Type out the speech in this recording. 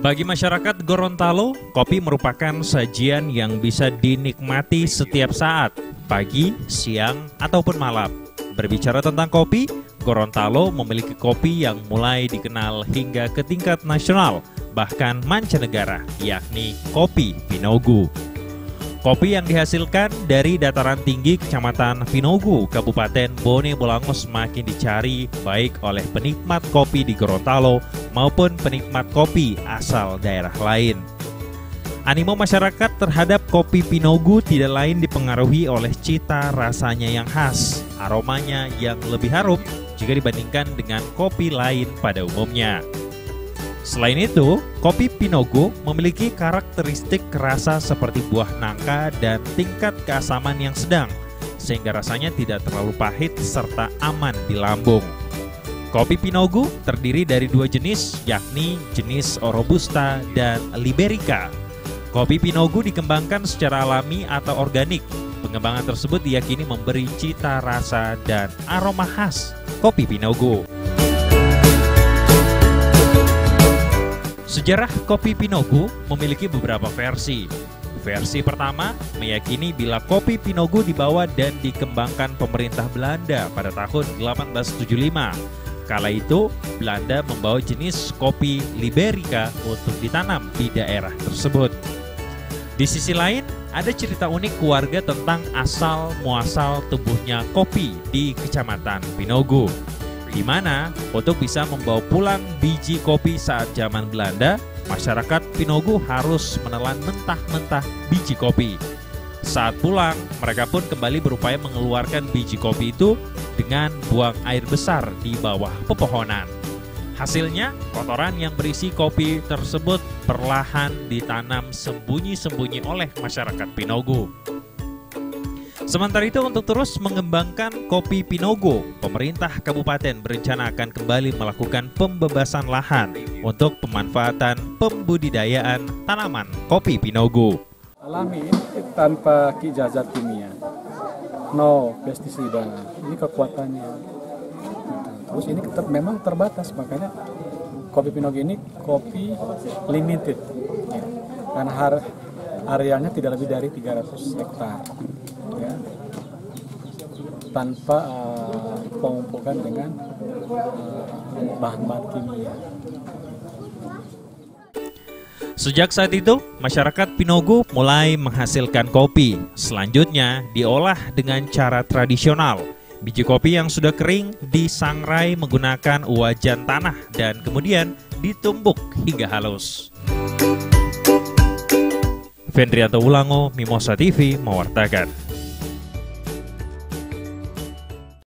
Bagi masyarakat Gorontalo, kopi merupakan sajian yang bisa dinikmati setiap saat, pagi, siang, ataupun malam. Berbicara tentang kopi, Gorontalo memiliki kopi yang mulai dikenal hingga ke tingkat nasional, bahkan mancanegara, yakni kopi Pinogu. Kopi yang dihasilkan dari dataran tinggi Kecamatan Pinogu, Kabupaten Bone Bolango semakin dicari baik oleh penikmat kopi di Gorontalo maupun penikmat kopi asal daerah lain. Animo masyarakat terhadap kopi Pinogu tidak lain dipengaruhi oleh cita rasanya yang khas, aromanya yang lebih harum jika dibandingkan dengan kopi lain pada umumnya. Selain itu, kopi Pinogu memiliki karakteristik rasa seperti buah nangka dan tingkat keasaman yang sedang, sehingga rasanya tidak terlalu pahit serta aman di lambung. Kopi Pinogu terdiri dari dua jenis, yakni jenis Robusta dan Liberica. Kopi Pinogu dikembangkan secara alami atau organik. Pengembangan tersebut diyakini memberi cita rasa dan aroma khas kopi Pinogu. Sejarah kopi Pinogu memiliki beberapa versi. Versi pertama meyakini bila kopi Pinogu dibawa dan dikembangkan pemerintah Belanda pada tahun 1875. Kala itu, Belanda membawa jenis kopi Liberica untuk ditanam di daerah tersebut. Di sisi lain, ada cerita unik keluarga tentang asal-muasal tumbuhnya kopi di Kecamatan Pinogu, di mana untuk bisa membawa pulang biji kopi saat zaman Belanda, masyarakat Pinogu harus menelan mentah-mentah biji kopi. Saat pulang, mereka pun kembali berupaya mengeluarkan biji kopi itu dengan buang air besar di bawah pepohonan. Hasilnya, kotoran yang berisi kopi tersebut perlahan ditanam sembunyi-sembunyi oleh masyarakat Pinogu. Sementara itu, untuk terus mengembangkan kopi Pinogu, pemerintah kabupaten berencana akan kembali melakukan pembebasan lahan untuk pemanfaatan pembudidayaan tanaman kopi Pinogu. Alami tanpa zat kimia, no pestisida, ini kekuatannya. Terus ini memang terbatas, makanya kopi Pinogu ini kopi limited, karena arealnya tidak lebih dari 300 hektar. Ya, tanpa pemupukan dengan bahan-bahan kimia. Sejak saat itu, masyarakat Pinogu mulai menghasilkan kopi. Selanjutnya, diolah dengan cara tradisional. Biji kopi yang sudah kering disangrai menggunakan wajan tanah dan kemudian ditumbuk hingga halus. Fendrianto Wulango, Mimosa TV, mewartakan.